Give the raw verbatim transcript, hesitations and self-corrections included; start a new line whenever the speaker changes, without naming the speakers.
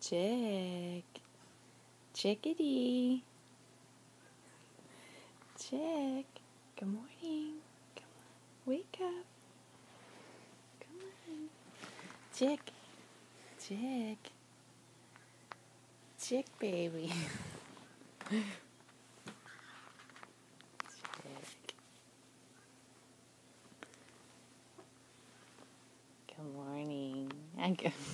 Chick. Chickadee. Chick. Good morning. Come on. Wake up. Come on. Chick. Chick. Chick baby. Chick. Good morning. I go.